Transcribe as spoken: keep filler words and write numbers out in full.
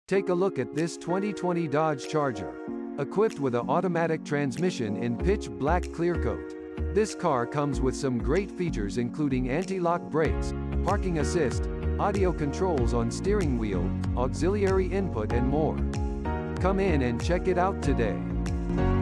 Take a look at this twenty twenty Dodge Charger. Equipped with an automatic transmission in pitch black clearcoat. This car comes with some great features including anti-lock brakes, parking assist, audio controls on steering wheel, auxiliary input and more. Come in and check it out today.